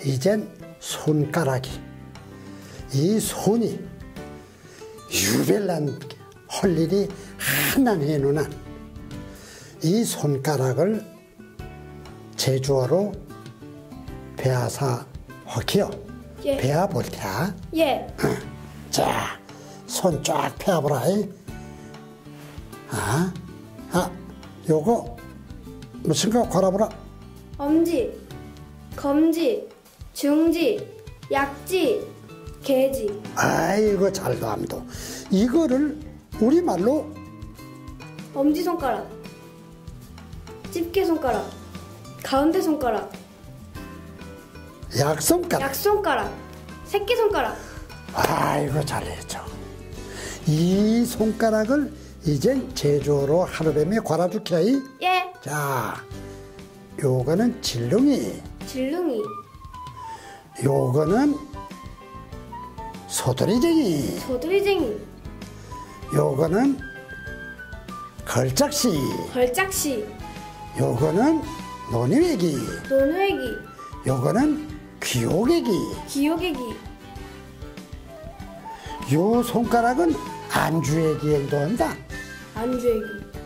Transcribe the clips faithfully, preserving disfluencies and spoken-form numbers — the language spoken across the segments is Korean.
이젠 손가락이, 이 손이 유별난 할 일이 하나 해누나 이 손가락을 제주어로 배아사 허키요. 예. 배아 볼테야. 예. 자, 손 쫙 펴보라. 아, 아, 요거 무슨 거 걸어보라. 엄지, 검지, 중지, 약지, 개지. 아이고 잘도 암도. 이거를 우리말로 엄지손가락, 집게손가락, 가운데 손가락, 약손가락. 약손가락, 새끼손가락. 아이고 잘했죠. 이 손가락을 이젠 제주어로 하루뱀에 걸어줄게. 예. 자, 요거는 질룽이, 질룽이, 요거는 소돌이쟁이, 소두리쟁이, 요거는 걸작시, 걸작시, 요거는 노니외기, 논회기, 요거는 귀오개기. 기요개기. 요 손가락은 안주애기행도 한다. 안주애기.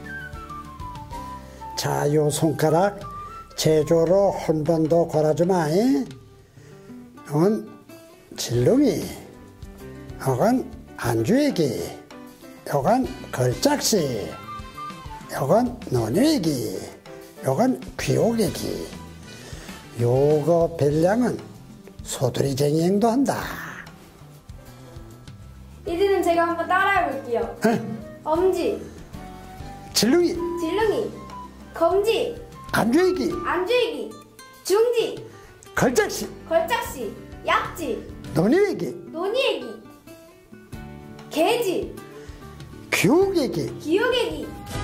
자, 요 손가락 제조로 한 번 더 걸어주마. 이건 질룽이, 이건 안주애기, 이건 걸작시, 이건 논외기, 이건 귀오개기. 요거 별량은 소두리쟁이 행도 한다. 이제는 제가 한번 따라해볼게요. 엄지, 질룽이, 질룽이, 검지, 안주애기, 안주애기, 중지, 걸작시, 걸작시, 약지, 논외기, 논이애기, 개지, 귀오개기. 기요개기.